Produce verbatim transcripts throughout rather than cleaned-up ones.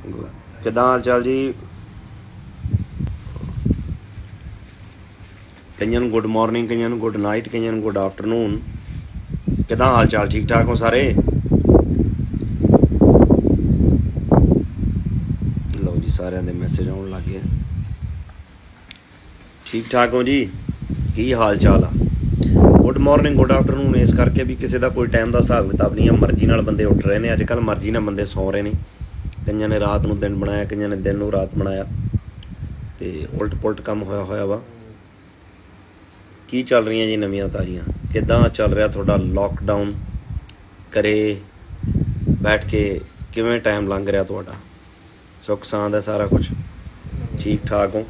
किदां हाल चाल जी? कईयां नूं good morning, कईयां नूं गुड नाइट, कईयां नूं गुड आफ्टरनून। किदां हाल चाल? ठीक ठाक हो सारे? लो जी, सारिਆਂ ਦੇ मैसेज आउण लग गए। ठीक ठाक हो जी? की हाल चाल आ? गुड मॉर्निंग गुड आफ्टरनून इस करके भी किसी का कोई टाइम का हिसाब किताब नहीं है। मर्जी नाल बंदे उठ रहे हैं अजकल, मर्जी नाल बंदे सौ रहे हैं। कईयां ने रात नूं दिन बनाया, कईयां ने दिन नूं रात बनाया, तो उल्ट पुलट काम होया होया वा। की चल रही जी नवीं ताज़ियां? किदां चल रहा तुहाडा लॉकडाउन? घरे बैठ के किवें टाइम लंघ रहा तुहाडा? सुख सांद है सारा कुछ? ठीक ठाक हो?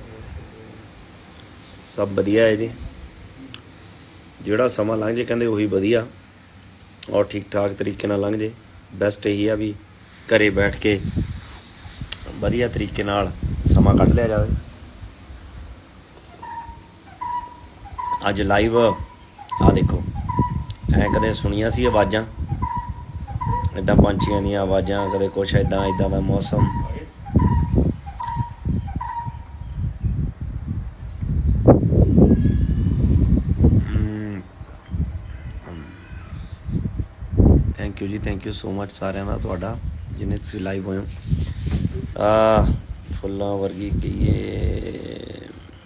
सब वधिया है जी? जिहड़ा समा लंघ जे कहंदे उही वधिया और ठीक ठाक तरीके नाल लंघ जे। बेस्ट यही है भी घरे बैठ के वधिया तरीके नाल समा कढ लिया जाए। अज लाइव आ देखो, ऐ कदे सुनिया सी आवाज़ां इदां पंछियां दी आवाज़ां, कदे कुछ इदां इदां दा मौसम। थैंक यू जी, थैंक यू सो मच सारिਆਂ ਦਾ ਤੁਹਾਡਾ जिन्हें तुसीं लाइव होए हो। फुल्लां वर्गी कहिए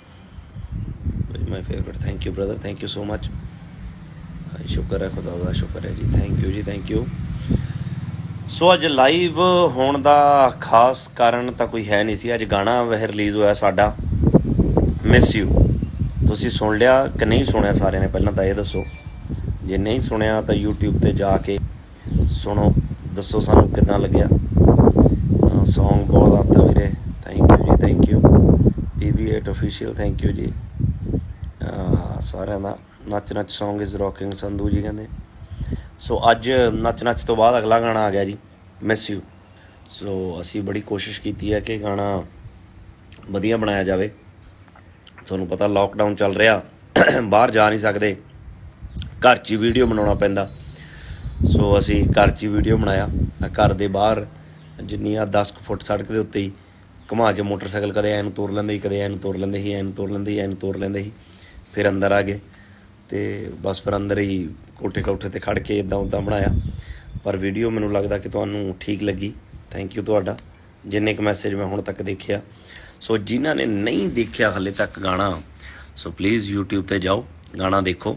my favourite. Thank you brother, thank you so much. शुक्र है खुदा का, शुक्र है जी। थैंक यू जी, थैंक यू। सो अज लाइव होने का खास कारण तो कोई है नहीं सी। अज गाना वह रिलीज़ होया साडा मिस यू। तुसीं सुन लिया कि नहीं सुनिया? सारे ने पहलां तो ये दसो। जे नहीं सुनिया तो यूट्यूब पर जाके सुनो, दसो सानू किदां लग्या। सॉन्ग बहुत आता वीरे, थैंक यू जी, thank you. P V eight official thank you जी सारिਆਂ ਦਾ। नच नच song is rocking Sandhu ji कहते। सो अज नच नच तो बाद अगला गाना आ गया जी मिस यू। सो असी बड़ी कोशिश की है कि गाना वधिया बनाया जाए। तुहानूं पता लॉकडाउन चल रहा, बाहर जा नहीं सकते, घर च ही वीडियो बनाना पैंदा। सो असी घर च ही वीडियो बनाया। घर दे बाहर जिन्नी आ दस फुट सड़क के उत्ते ही घुमा के मोटरसाइकिल कदे ऐन तोड़ लेंदे, कदे ऐन तोड़ लेंदे ही, ऐन तोड़ लेंदे ही, ऐन तोड़ लेंदे ही। फिर अंदर आ गए तो बस फिर अंदर ही कोठे कोठे ते खड़ के इदां उदां बनाया। पर वीडियो मैनूं लगदा कि तुहानूं ठीक लगी। थैंक यू तुहाडा, जिन्ने क मैसेज मैं हुण तक देखिया। सो जिन्हां ने नहीं देखिया हले तक गाना, सो प्लीज़ यूट्यूब ते जाओ, गाना देखो।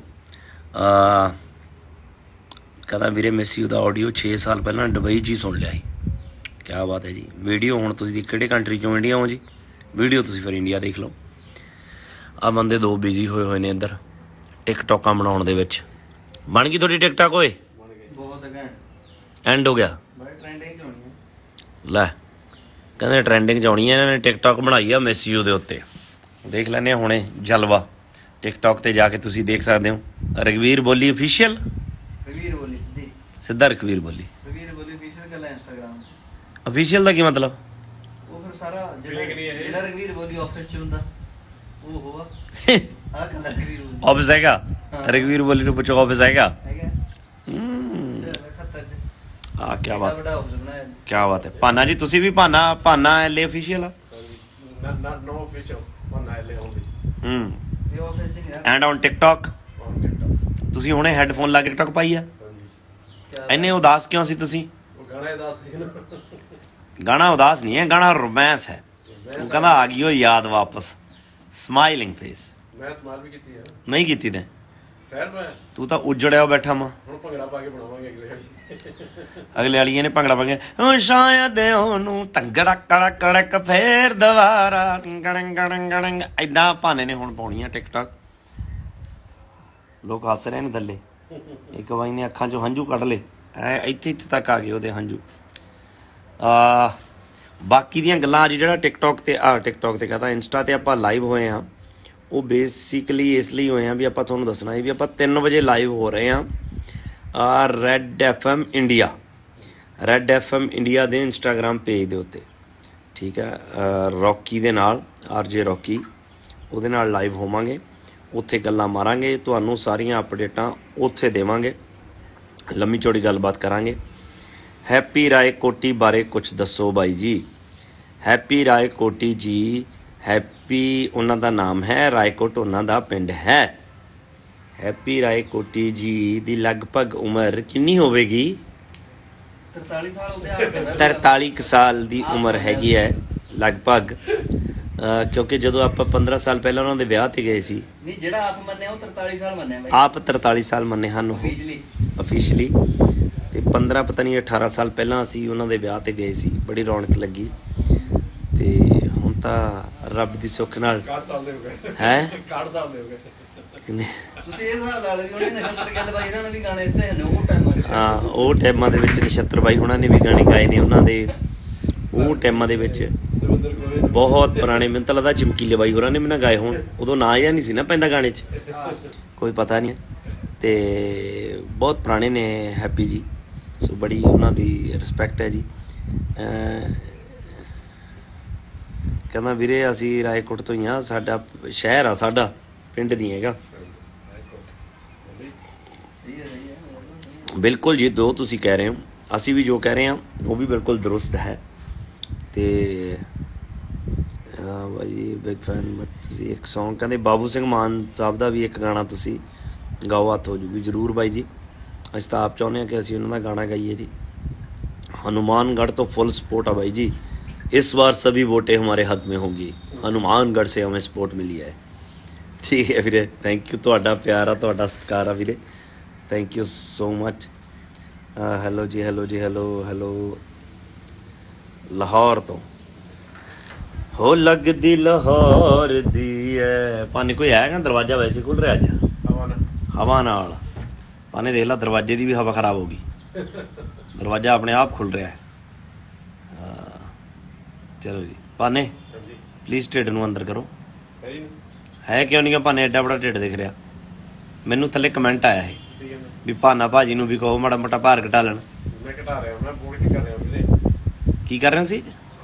कहदा वीरे मिस यू दा ऑडियो छे साल पहलां दुबई च ही सुन लिया ही। क्या बात है जी। वीडियो हुण तुसीं किहड़े कंट्री चों? इंडिया हो जी। वीडियो तुसीं फिर इंडिया देख लो। आ बंदे दो बिजी होए हुए ने इधर टिकटॉकां बनाउण दे विच। बन गई तुहाडी टिकटॉक? होए एंड हो गया लै, कहंदे ट्रेंडिंग च आउणी है। इन्हां ने टिकटॉक बनाई आ मिस यू दे उत्ते। देख लैने हुणे जलवा। टिकटॉक ते जाके तुसीं देख सकदे हो। रघवीर बोली ऑफिशियल, सिद्धा रघवीर बोली ऑफिशियल दा की मतलब? ऑफिस हैगा रघवीर बोली नूं पुछो, ऑफिस हैगा? हाँ क्या बात, क्या बात है। भाना जी तुसी भी Bhana Bhana L official and on TikTok. तुसी हुणे हैडफोन ला के टिकटॉक पाई है। इन्ने उदास क्यों सी तुसी? गाना उदास नहीं है, गाना रोमांस है। वो कहना आ गई हो याद वापस, स्माइलिंग फेस। मैं स्माइल भी कीती है। नहीं कीती ते तू तो उजड़िया बैठा मां। अगले वाली ने भंगड़ा पा के शायद ओनू तंगड़ा कड़ा कड़क फेर दोबारा गड़ंग गड़ंग गड़ंग इदां भाने ने हुण पाउणी है टिकटॉक। लोग हस रहे हैं थल्ले। एक बाई ने अखां चों हंझू कढ ले, इत्थे इत्थे तक आ गए ਉਹਦੇ हंझू। बाकी ਦੀਆਂ ਗੱਲਾਂ ਅੱਜ ਜਿਹੜਾ ਟਿਕਟੌਕ ਤੇ ਆ ਟਿਕਟੌਕ ਤੇ ਕਹਤਾ ਇੰਸਟਾ ਤੇ ਆਪਾਂ ਲਾਈਵ ਹੋਏ ਹਾਂ, ਉਹ ਬੇਸਿਕਲੀ ਇਸ ਲਈ ਹੋਏ ਹਾਂ ਵੀ ਆਪਾਂ ਤੁਹਾਨੂੰ ਦੱਸਣਾ ਹੈ ਵੀ ਆਪਾਂ ਤਿੰਨ ਵਜੇ ਲਾਈਵ ਹੋ ਰਹੇ ਹਾਂ ਆ ਰੈਡ ਐਫ ਐਮ ਇੰਡੀਆ, ਰੈਡ ਐਫ ਐਮ ਇੰਡੀਆ ਦੇ ਇੰਸਟਾਗ੍ਰਾਮ ਪੇਜ ਦੇ ਉੱਤੇ। ਠੀਕ ਹੈ, ਰੌਕੀ ਦੇ ਨਾਲ, ਆਰ ਜੇ ਰੌਕੀ, ਉਹਦੇ ਨਾਲ ਲਾਈਵ ਹੋਵਾਂਗੇ। ਉੱਥੇ ਗੱਲਾਂ ਮਾਰਾਂਗੇ, ਤੁਹਾਨੂੰ ਸਾਰੀਆਂ ਅਪਡੇਟਾਂ ਉੱਥੇ ਦੇਵਾਂਗੇ, ਲੰਮੀ ਚੌੜੀ ਗੱਲਬਾਤ ਕਰਾਂਗੇ। हैप्पी राय कोटी बारे कुछ दसो भाई जी। ਹੈਪੀ ਰਾਏਕੋਟੀ ਜੀ, ਹੈਪੀ ਉਹਨਾਂ ਦਾ ਨਾਮ ਹੈ, ਰਾਏਕੋਟ ਉਹਨਾਂ ਦਾ ਪਿੰਡ ਹੈ। ਹੈਪੀ ਰਾਏਕੋਟੀ ਜੀ ਦੀ ਲਗਭਗ ਉਮਰ ਕਿੰਨੀ ਹੋਵੇਗੀ? ਤਰਤਾਲੀ ਸਾਲ ਹੋ ਗਿਆ। ਤਰਤਾਲੀ ਕੁ ਸਾਲ ਦੀ ਉਮਰ ਹੈਗੀ ਹੈ ਲਗਭਗ, ਕਿਉਂਕਿ ਜਦੋਂ ਆਪਾਂ ਪੰਦਰਾਂ ਸਾਲ ਪਹਿਲਾਂ ਉਹਨਾਂ ਦੇ ਵਿਆਹ ਤੇ ਗਏ ਸੀ। ਨਹੀਂ, ਜਿਹੜਾ ਆਪ ਮੰਨਿਆ ਉਹ ਤਰਤਾਲੀ ਸਾਲ ਮੰਨਿਆ ਬਾਈ। ਆਪ ਤਰਤਾਲੀ ਸਾਲ ਮੰਨੇ ਹਨ ਉਹ ਅਫੀਸ਼ਲੀ, ਤੇ ਪੰਦਰਾਂ ਪਤਾ ਨਹੀਂ ਅਠਾਰਾਂ ਸਾਲ ਪਹਿਲਾਂ ਅਸੀਂ ਉਹਨਾਂ ਦੇ ਵਿਆਹ ਤੇ ਗਏ ਸੀ। ਬੜੀ ਰੌਣਕ ਲੱਗੀ। ਤੇ ਹੁਣ ਤਾਂ ਰੱਬ ਦੀ ਸੁੱਖ ਨਾਲ ਹੈ ਤੁਸੀਂ ਇਹ ਹਿਸਾਬ ਲਾ ਲਓ ਵੀ ਉਹਨੇ ਨਛੱਤਰ ਗਿੱਲ ਬਾਈ ਇਹਨਾਂ ਨੇ ਵੀ ਗਾਣੇ ਦਿੱਤੇ ਹਨ ਉਹ ਟਾਈਮਾਂ 'ਚ। ਹਾਂ, ਉਹ ਟਾਈਮਾਂ ਦੇ ਵਿੱਚ ਨਛੱਤਰ ਬਾਈ ਉਹਨਾਂ ਨੇ ਵੀ ਗਾਣੇ ਗਾਏ ਨੇ ਉਹਨਾਂ ਦੇ। ਉਹ ਟਾਈਮਾਂ ਦੇ ਵਿੱਚ ਬਹੁਤ ਪੁਰਾਣੇ, ਮੈਨੂੰ ਤਾਂ ਲੱਗਦਾ ਚਮਕੀਲੇ ਬਾਈ ਹੋਰਾਂ ਨੇ ਵੀ ਨਾ ਗਾਏ ਹੋਣ। ਉਦੋਂ ਨਾਂ ਜਿਹਾ ਨਹੀਂ ਸੀ ਨਾ ਪੈਂਦਾ ਗਾਣੇ 'ਚ, ਕੋਈ ਪਤਾ ਨਹੀਂ। ਤੇ ਬਹੁਤ ਪੁਰਾਣੇ ਨੇ ਹੈਪੀ ਜੀ, ਸੋ ਬੜੀ ਉਹਨਾਂ ਦੀ ਰਿਸਪੈਕਟ ਹੈ ਜੀ। ਕਹਿੰਦਾ ਵੀਰੇ ਅਸੀਂ ਰਾਏਕੋਟ ਤੋਂ ਹੀ ਹਾਂ, ਸਾਡਾ ਸ਼ਹਿਰ ਆ, ਸਾਡਾ ਪਿੰਡ ਨਹੀਂ ਹੈਗਾ। ਬਿਲਕੁਲ ਜੀ, ਦੋ ਤੁਸੀਂ ਕਹਿ ਰਹੇ ਹੋ, ਅਸੀਂ ਵੀ ਜੋ ਕਹਿ ਰਹੇ ਹਾਂ ਉਹ ਵੀ ਬਿਲਕੁਲ ਦਰੁਸਤ ਹੈ। ਤੇ ਹਾਂ ਭਾਈ ਬਿਗ ਫੈਨ। ਬਟ ਤੁਸੀਂ ਇੱਕ ਸੌਂਗ ਕਹਿੰਦੇ ਬਾਬੂ ਸਿੰਘ ਮਾਨ ਸਾਹਿਬ ਦਾ ਵੀ ਇੱਕ ਗਾਣਾ ਤੁਸੀਂ ਗਾਓ, ਹੱਥ ਹੋ ਜੂਗੀ। ਜ਼ਰੂਰ ਬਾਈ ਜੀ, ਅਸੀਂ ਤਾਂ ਆਪ ਚਾਹੁੰਦੇ ਹਾਂ ਕਿ ਅਸੀਂ ਉਹਨਾਂ ਦਾ ਗਾਣਾ ਗਾਈਏ ਜੀ। हनुमानगढ़ तो फुल सपोर्ट है भाई जी, इस बार सभी वोटें हमारे हक में होंगी। हनुमानगढ़ से हमें सपोर्ट मिली है। ठीक है वीरे, थैंक यू। तुहाडा प्यार आ, तुहाडा सत्कार आ वीरे, thank you so much. Hello जी, हैलो जी, हैलो हैलो। लाहौर तो हो लगदी लाहौर दी है। पानी कोई है ना? दरवाजा वैसे खुल रहा अज हवा नाल। पानी देख ला, दरवाजे की भी हवा खराब होगी, दरवाजा अपने आप खुल रहा है। चलो जी पाने प्लीज़ ढिड नूं अंदर करो। है क्यों नहीं भाने? एडा बड़ा ढिड दिख रहा मैनू। थले कमेंट आया है भी भाना भाजी नूं भी कहो माड़ा मोटा भार घटा लैण। की कर रहे सी?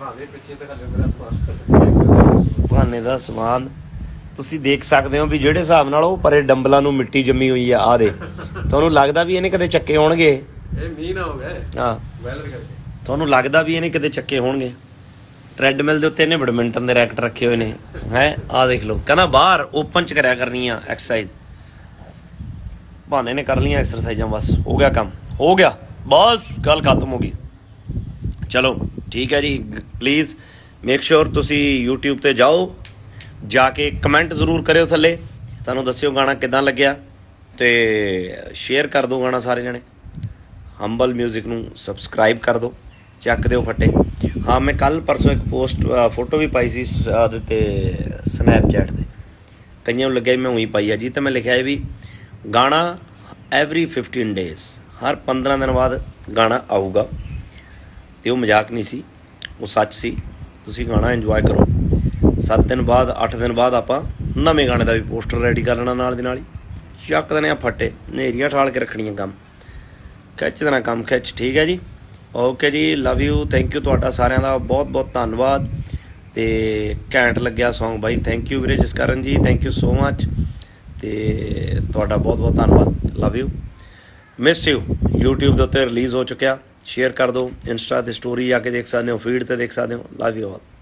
भाने दा समान ਤੁਸੀਂ ਦੇਖ ਸਕਦੇ ਹੋ ਵੀ ਜਿਹੜੇ ਹਿਸਾਬ ਨਾਲ ਉਹ ਪਰੇ ਡੰਬਲਾਂ ਨੂੰ ਮਿੱਟੀ ਜੰਮੀ ਹੋਈ ਆ। ਆ ਦੇ ਤੁਹਾਨੂੰ ਲੱਗਦਾ ਵੀ ਇਹਨੇ ਕਦੇ ਚੱਕੇ ਹੋਣਗੇ? ਇਹ ਮੀਂਹ ਨਾ ਹੋ ਗਏ। ਹਾਂ, ਵੈਦਰ ਕਰਕੇ ਤੁਹਾਨੂੰ ਲੱਗਦਾ ਵੀ ਇਹਨੇ ਕਦੇ ਚੱਕੇ ਹੋਣਗੇ? ਟ੍ਰੈਡਮਿਲ ਦੇ ਉੱਤੇ ਇਹਨੇ ਬੈਡਮਿੰਟਨ ਦੇ ਰੈਕਟ ਰੱਖੇ ਹੋਏ ਨੇ। ਹੈ ਆਹ ਦੇਖ ਲਓ, ਕਹਿੰਦਾ ਬਾਹਰ ਓਪਨ ਚ ਕਰਿਆ ਕਰਨੀ ਆ ਐਕਸਰਸਾਈਜ਼। ਬਹਾਨੇ ਨੇ ਕਰ ਲਈਆਂ ਐਕਸਰਸਾਈਜ਼ਾਂ, ਬਸ ਹੋ ਗਿਆ ਕੰਮ, ਹੋ ਗਿਆ ਬਸ, ਗੱਲ ਖਤਮ ਹੋ ਗਈ। ਚਲੋ ਠੀਕ ਹੈ ਜੀ, ਪਲੀਜ਼ ਮੇਕ ਸ਼ੋਰ ਤੁਸੀਂ YouTube ਤੇ ਜਾਓ, ਜਾ ਕੇ ਕਮੈਂਟ ਜ਼ਰੂਰ ਕਰਿਓ ਥੱਲੇ, ਸਾਨੂੰ ਦੱਸਿਓ ਗਾਣਾ ਕਿੱਦਾਂ ਲੱਗਿਆ, ਤੇ ਸ਼ੇਅਰ ਕਰ ਦਿਓ ਗਾਣਾ ਸਾਰੇ ਜਣੇ। ਹੰਬਲ ਮਿਊਜ਼ਿਕ ਨੂੰ ਸਬਸਕ੍ਰਾਈਬ ਕਰ ਦਿਓ, ਚੱਕ ਦਿਓ ਫੱਟੇ। ਹਾਂ, ਮੈਂ ਕੱਲ੍ਹ ਪਰਸੋਂ ਇੱਕ ਪੋਸਟ ਫੋਟੋ ਵੀ ਪਾਈ ਸੀ ਉਹਦੇ 'ਤੇ ਸਨੈਪਚੈਟ 'ਤੇ, ਕਈਆਂ ਨੂੰ ਲੱਗਿਆ ਮੈਂ ਉਹੀ ਪਾਈ ਆ ਜੀ। ਤਾਂ ਮੈਂ ਲਿਖਿਆ ਹੈ ਵੀ ਗਾਣਾ ਐਵਰੀ ਫਿਫਟੀਨ ਡੇਜ਼, ਹਰ ਪੰਦਰਾਂ ਦਿਨ ਬਾਅਦ ਗਾਣਾ ਆਊਗਾ। ਅਤੇ ਉਹ ਮਜ਼ਾਕ ਨਹੀਂ ਸੀ, ਉਹ ਸੱਚ ਸੀ। ਤੁਸੀਂ ਗਾਣਾ ਇੰਜੋਏ ਕਰੋ। ਸੱਤ ਦਿਨ ਬਾਅਦ, ਅੱਠ ਦਿਨ ਬਾਅਦ ਆਪਾਂ ਨਵੇਂ ਗਾਣੇ ਦਾ ਵੀ ਪੋਸਟਰ ਰੈਡੀ ਕਰ ਲੈਣਾ ਨਾਲ ਦੀ ਨਾਲ ਹੀ। ਚੱਕ ਦੇਣੇ ਆ ਫੱਟੇ, ਹਨੇਰੀਆਂ ਠਾਲ ਕੇ ਰੱਖਣੀਆਂ ਕੰਮ, ਖਿੱਚ ਦੇਣਾ ਕੰਮ ਖਿੱਚ। ਠੀਕ ਹੈ ਜੀ, ਓਕੇ ਜੀ, ਲਵ ਯੂ, ਥੈਂਕ ਯੂ ਤੁਹਾਡਾ ਸਾਰਿਆਂ ਦਾ ਬਹੁਤ ਬਹੁਤ ਧੰਨਵਾਦ। ਅਤੇ ਘੈਂਟ ਲੱਗਿਆ ਸੌਂਗ ਬਾਈ, ਥੈਂਕ ਯੂ ਵੀਰੇ ਜਸਕਰਨ ਜੀ, ਥੈਂਕ ਯੂ ਸੋ ਮਚ। ਅਤੇ ਤੁਹਾਡਾ ਬਹੁਤ ਬਹੁਤ ਧੰਨਵਾਦ, love you, miss you. YouTube ਦੇ ਉੱਤੇ ਰਿਲੀਜ਼ ਹੋ ਚੁੱਕਿਆ, ਸ਼ੇਅਰ ਕਰ ਦਿਓ, ਇੰਸਟਾ 'ਤੇ ਸਟੋਰੀ ਜਾ ਕੇ ਦੇਖ ਸਕਦੇ ਹੋ, ਫੀਡ 'ਤੇ ਦੇਖ ਸਕਦੇ ਹੋ। Love you all.